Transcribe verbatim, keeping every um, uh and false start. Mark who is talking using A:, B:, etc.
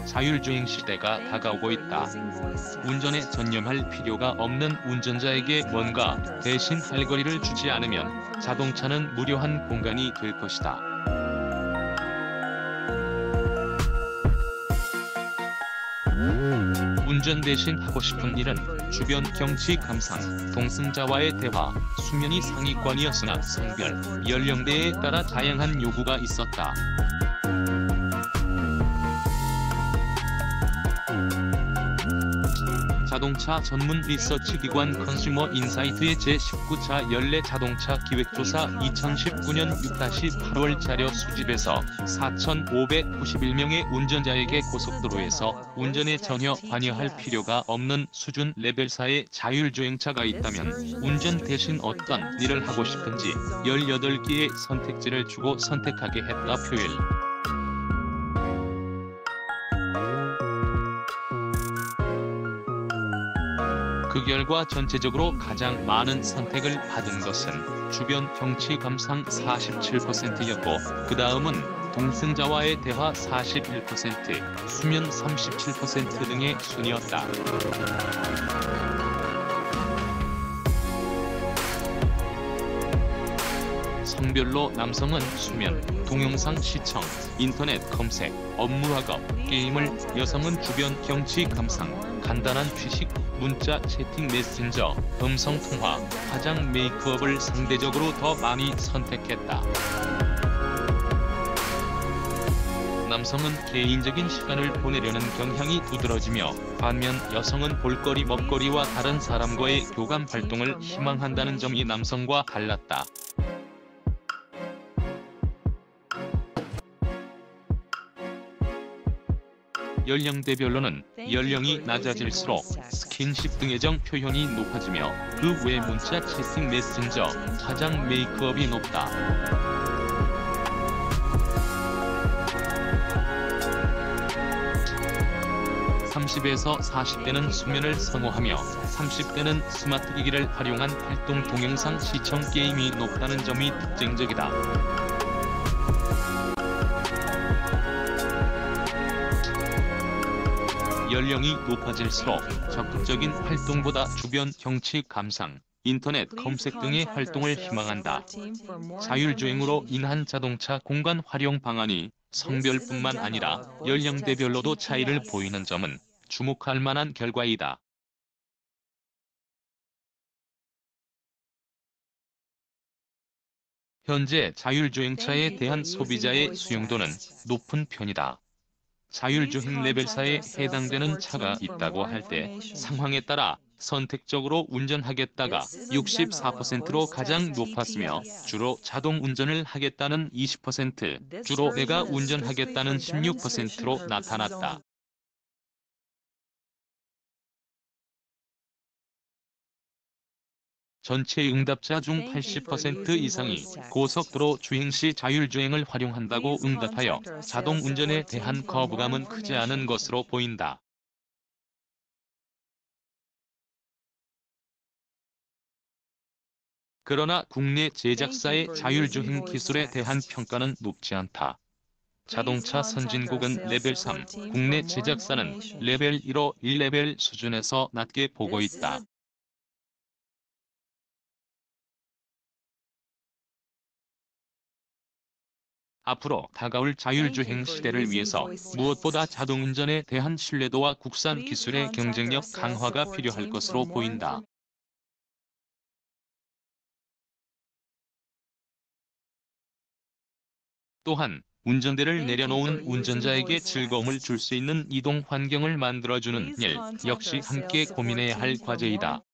A: 자율주행 시대가 다가오고 있다. 운전에 전념할 필요가 없는 운전자에게 뭔가 대신 할 거리를 주지 않으면 자동차는 무료한 공간이 될 것이다. 운전 대신 하고 싶은 일은 주변 경치 감상, 동승자와의 대화, 수면이 상위권이었으나 성별, 연령대에 따라 다양한 요구가 있었다. 자동차 전문 리서치 기관 컨슈머 인사이트의 제십구 차 연례 자동차 기획조사 이천십구 년 육 팔월 자료 수집에서 사천오백구십일 명의 운전자에게 고속도로에서 운전에 전혀 관여할 필요가 없는 수준 레벨 사의 자율주행차가 있다면 운전 대신 어떤 일을 하고 싶은지 열여덟 개의 선택지를 주고 선택하게 했다. 표일. 그 결과 전체적으로 가장 많은 선택을 받은 것은 주변 경치 감상 사십칠 퍼센트였고 그 다음은 동승자와의 대화 사십일 퍼센트, 수면 삼십칠 퍼센트 등의 순이었다. 성별로 남성은 수면, 동영상 시청, 인터넷 검색, 업무 학업, 게임을, 여성은 주변 경치 감상, 간단한 취식, 문자 채팅 메신저, 음성통화, 화장 메이크업을 상대적으로 더 많이 선택했다. 남성은 개인적인 시간을 보내려는 경향이 두드러지며 반면 여성은 볼거리 먹거리와 다른 사람과의 교감 활동을 희망한다는 점이 남성과 달랐다. 연령대별로는 연령이 낮아질수록 스킨십 등 애정 표현이 높아지며 그 외 문자 채팅 메신저, 화장 메이크업이 높다. 삼십에서 사십 대는 수면을 선호하며 삼십 대는 스마트 기기를 활용한 활동 동영상 시청 게임이 높다는 점이 특징적이다. 연령이 높아질수록 적극적인 활동보다 주변 경치 감상, 인터넷 검색 등의 활동을 희망한다. 자율주행으로 인한 자동차 공간 활용 방안이 성별뿐만 아니라 연령대별로도 차이를 보이는 점은 주목할 만한 결과이다. 현재 자율주행차에 대한 소비자의 수용도는 높은 편이다. 자율주행 레벨 사에 해당되는 차가 있다고 할 때 상황에 따라 선택적으로 운전하겠다가 육십사 퍼센트로 가장 높았으며 주로 자동 운전을 하겠다는 이십 퍼센트, 주로 내가 운전하겠다는 십육 퍼센트로 나타났다. 전체 응답자 중 팔십 퍼센트 이상이 고속도로 주행 시 자율주행을 활용한다고 응답하여 자동 운전에 대한 거부감은 크지 않은 것으로 보인다. 그러나 국내 제작사의 자율주행 기술에 대한 평가는 높지 않다. 자동차 선진국은 레벨 삼, 국내 제작사는 레벨 일로 일 레벨 수준에서 낮게 보고 있다. 앞으로 다가올 자율주행 시대를 위해서 무엇보다 자동운전에 대한 신뢰도와 국산 기술의 경쟁력 강화가 필요할 것으로 보인다. 또한 운전대를 내려놓은 운전자에게 즐거움을 줄 수 있는 이동 환경을 만들어주는 일 역시 함께 고민해야 할 과제이다.